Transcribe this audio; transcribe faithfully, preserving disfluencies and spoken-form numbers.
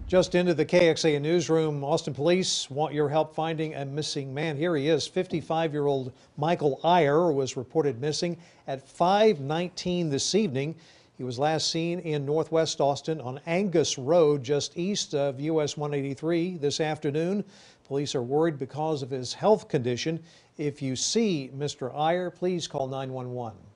Just into the K X A N newsroom, Austin police want your help finding a missing man. Here he is. fifty-five-year-old Michael Iyer was reported missing at five nineteen this evening. He was last seen in northwest Austin on Angus Road, just east of U S one eighty-three this afternoon. Police are worried because of his health condition. If you see Mister Iyer, please call nine one one.